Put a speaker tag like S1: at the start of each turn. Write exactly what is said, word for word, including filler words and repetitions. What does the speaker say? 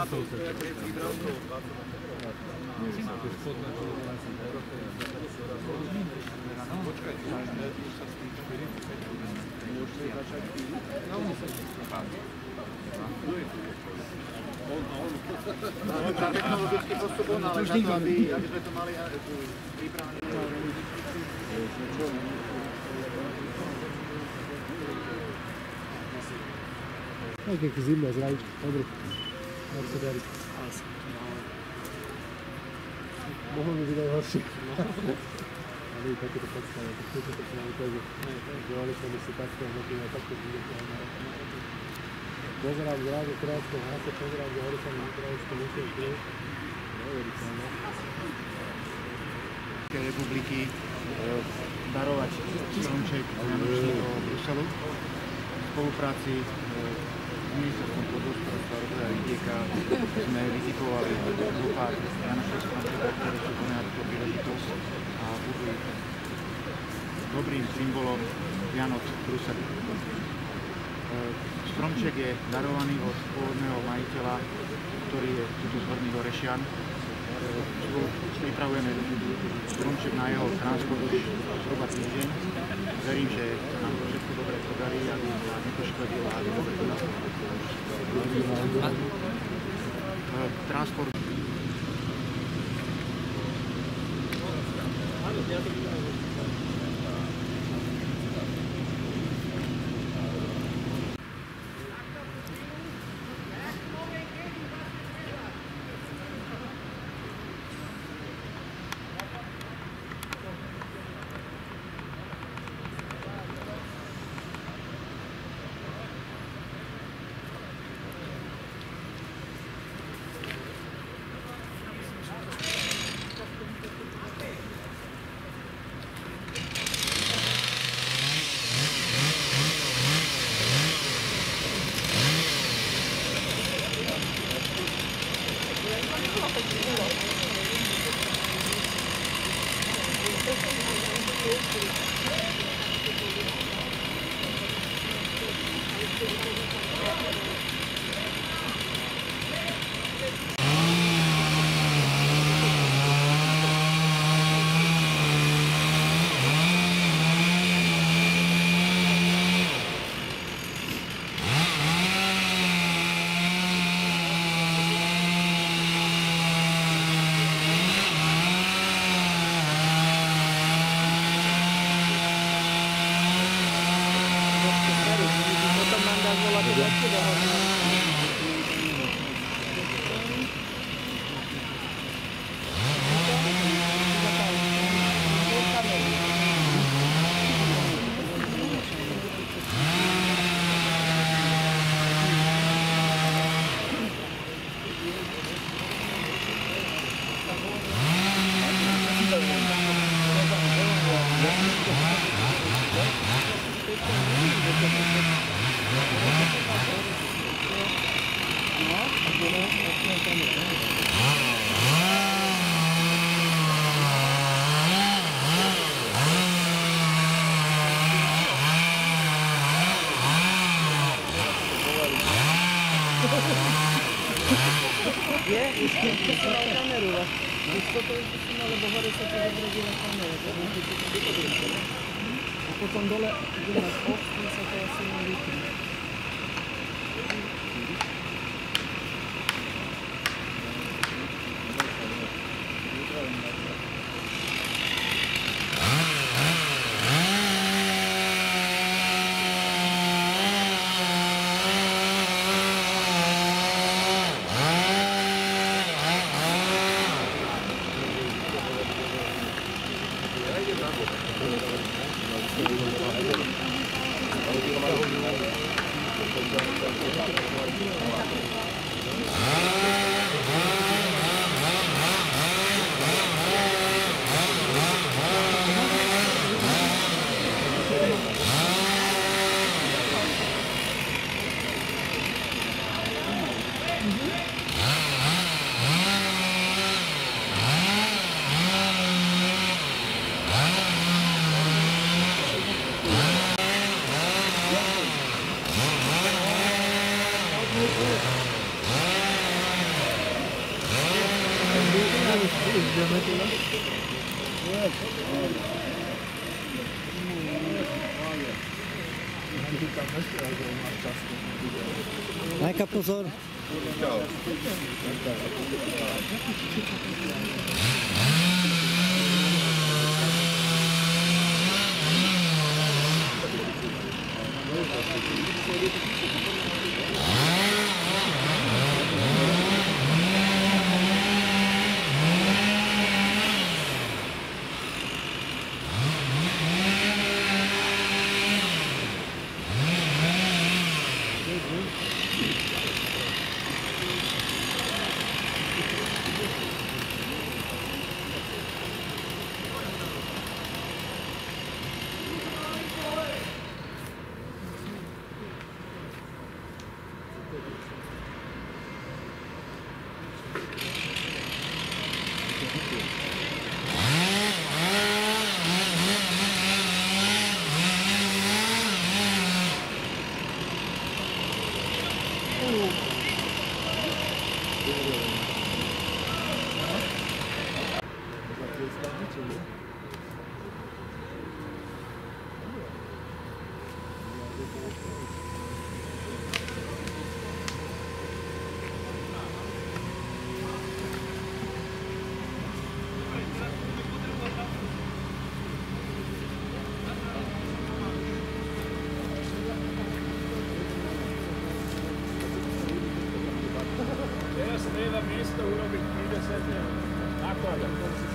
S1: Tá technologicky postup on, ale za to, aby, aby sme to mali pripravené.
S2: Tak jak zimné zrajíčky, dobrý. Jak sa darí? Mohol by byť aj horšie. Ale i takéto podstave, tak to to sa nám ukáže. Že oni sa myslí takto, hneď na takto vidíte. Pozerám zrazu krátko, hase pozerám, že hore sa mi krátko musím kryť. Neuveriteľné.
S1: Českej republiky darovať stromček Vianočného Bruselu. V spolupráci s ministerstvom pôdohospodárstva a rozvoja vidieka sme vytipovali zopár Vianočných stromčekov, ktoré sú plné na túto príležitosť a budú dobrým symbolom Vianoc v Bruseli. Stromček je darovaný od pôvodného majiteľa, ktorý je tuto z Horných Orešian. Pripravujeme stromček na jeho transport už zhruba týždeň. Verím, že sa nám to všetko dobre podarí, aby sa nepoškodilo a aby dobre to nastavilo. Transport.
S3: Je, už keď som mal kameru, už toto už som mal, lebo hore sa to zabredila kamera, a potom dole, kde máš obsky, sa to asi mám vypnúť.
S2: Jdeme teda?
S4: Majka, pozor.
S5: Teraz treba miesto urobiť tridsať nákladov.